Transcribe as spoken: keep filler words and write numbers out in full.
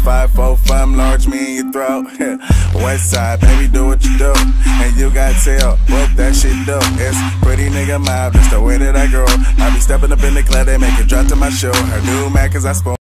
five four fam, large me in your throat. West side, baby, do what you do, and you got tell what that shit do. It's pretty nigga mob, that's the way that I grow. I be stepping up in the club, they make it drop to my show. Her new Mac, cause I spoon.